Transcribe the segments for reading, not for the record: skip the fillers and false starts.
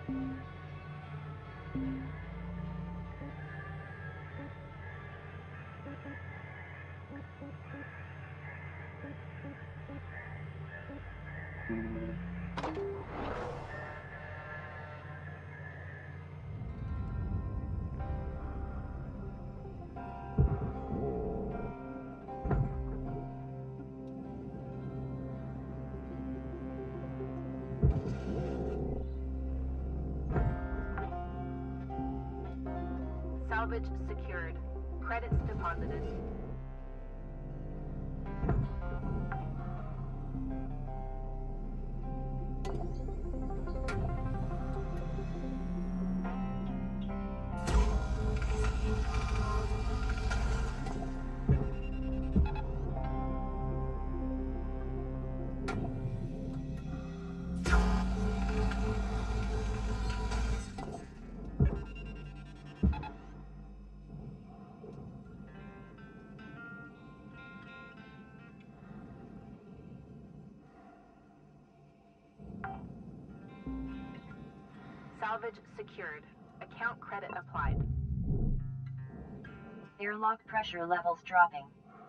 Salvage secured. Credits deposited. Salvage secured. Account credit applied. Airlock pressure levels dropping.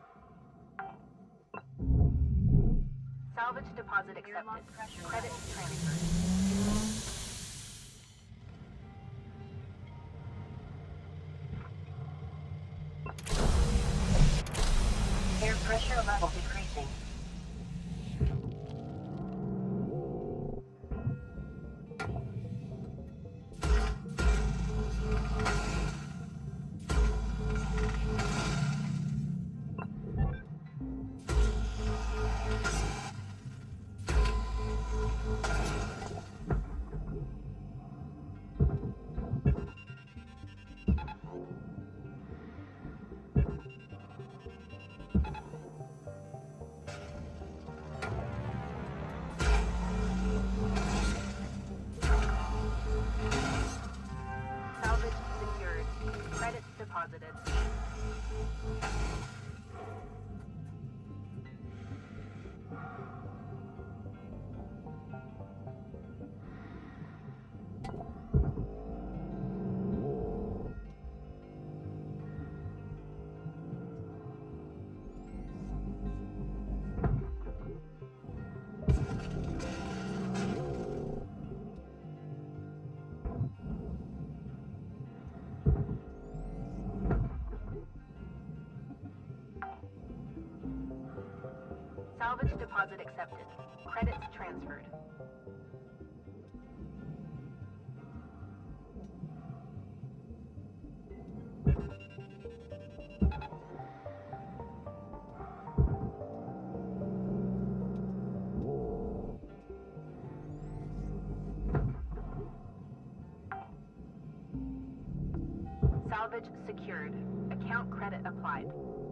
Salvage deposit accepted. Credit transferred. Air pressure level decreasing. Salvage secured. Credits deposited. Salvage deposit accepted. Credits transferred. Salvage secured. Account credit applied.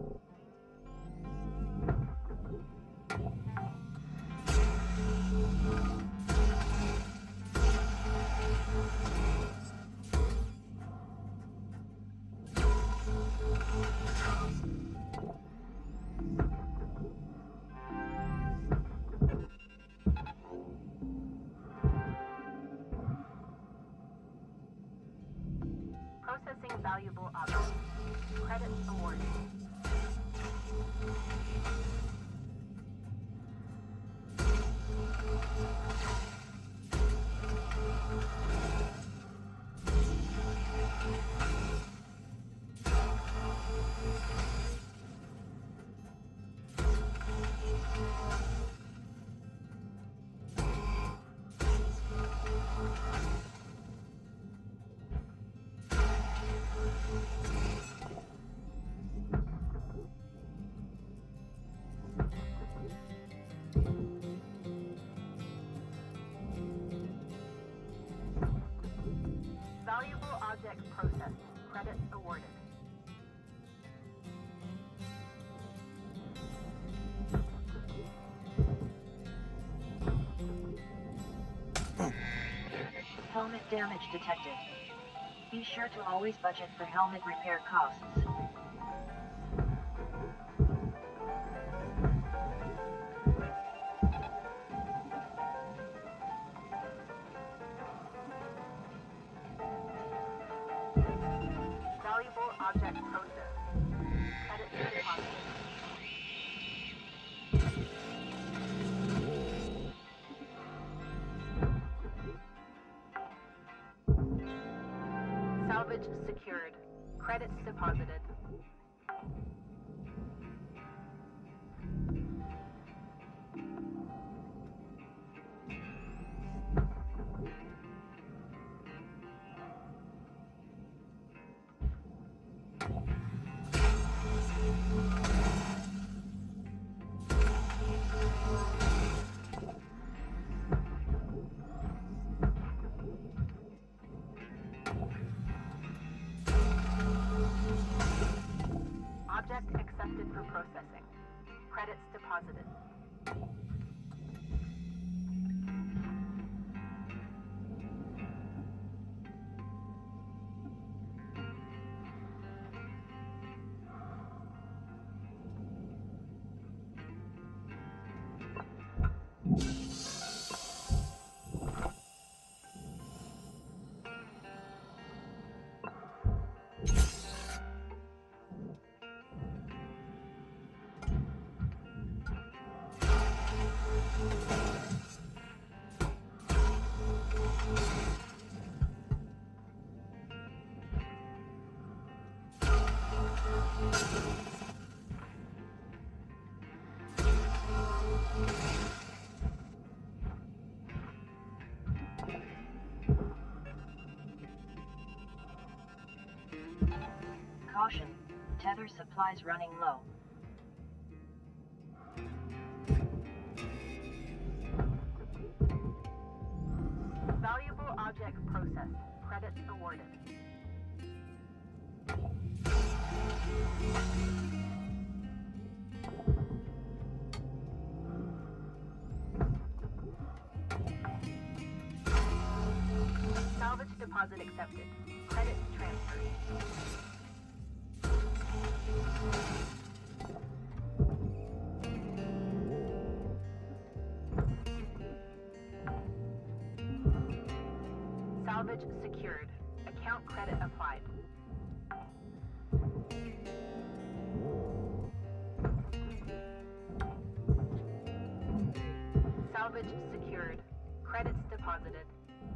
Processing valuable objects. Credits awarded. Valuable object processed. Credits awarded. Helmet damage detected. Be sure to always budget for helmet repair costs. Salvage secured. Credits deposited. Object accepted for processing. Credits deposited. Caution, tether supplies running low. Valuable object processed. Credits awarded. Salvage deposit accepted. Credits transferred. Salvage secured. Account credit applied. Salvage secured. Credits deposited.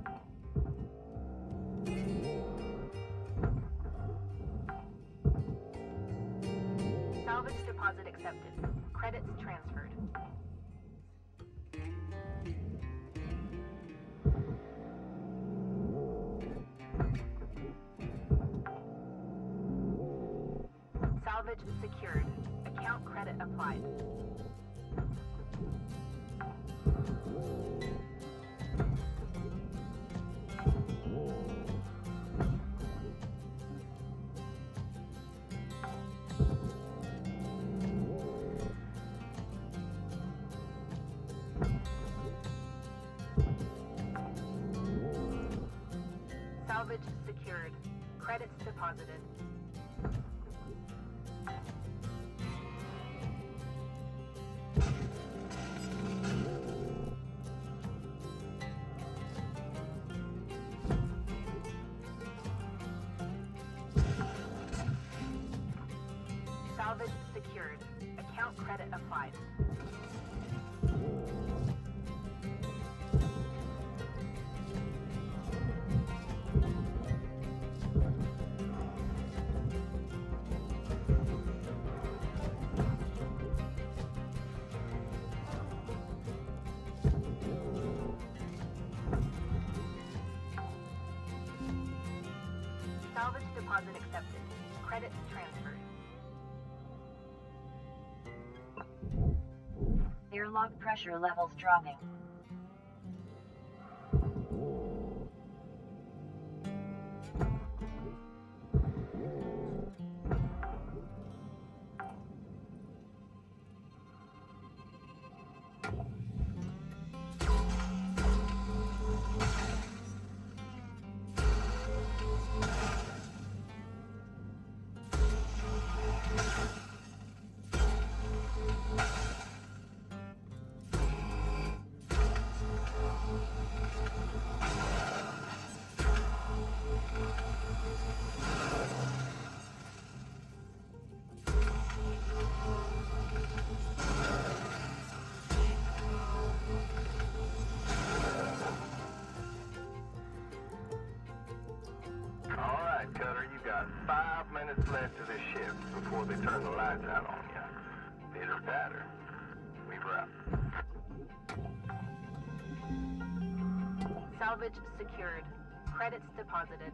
Salvage deposit accepted. Credits transferred. Salvage secured. Account credit applied. Salvage secured. Credits deposited. Salvage secured. Account credit applied. Salvage deposit accepted. Credits transferred. Airlock pressure levels dropping. 5 minutes left to this shift before they turn the lights out on you. Pitter patter. Weaver out. Salvage secured. Credits deposited.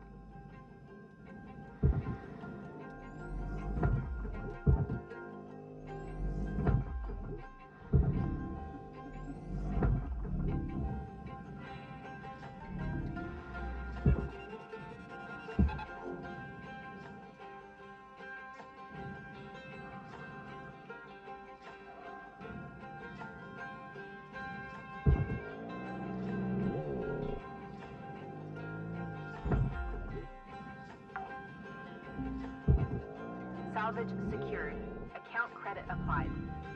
Salvage secured. Account credit applied.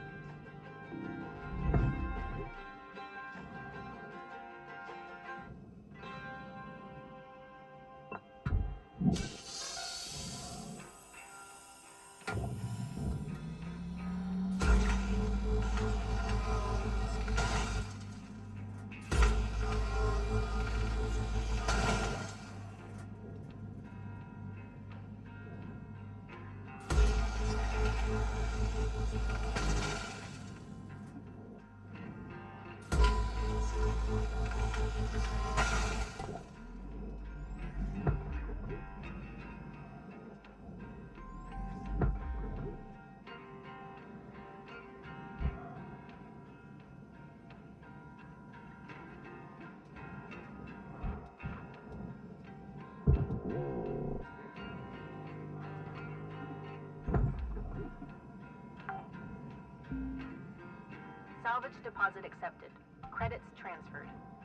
Salvage deposit accepted. Credits transferred.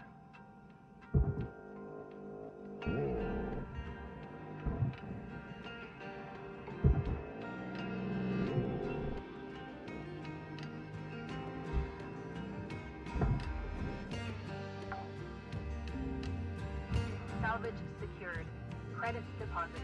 Salvage secured. Credits deposited.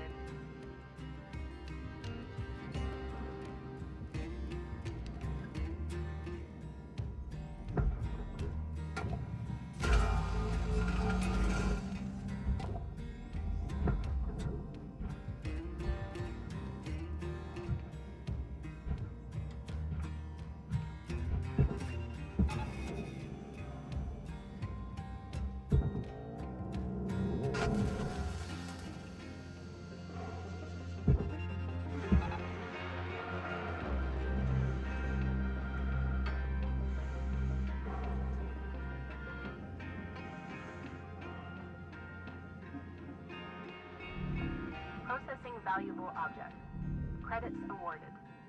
Processing valuable object. Credits awarded.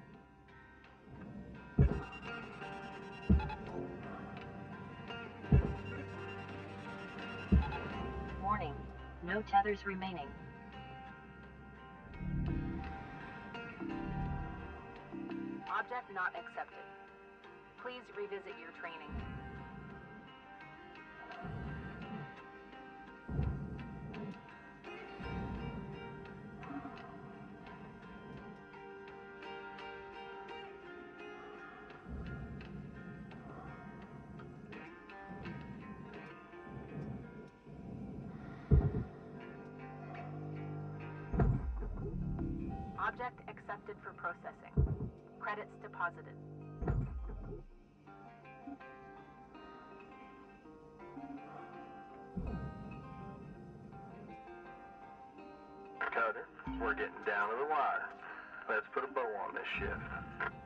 Warning. No tethers remaining. Object not accepted. Please revisit your training. Object accepted for processing. Credits deposited. Cutter, we're getting down to the wire. Let's put a bow on this shift.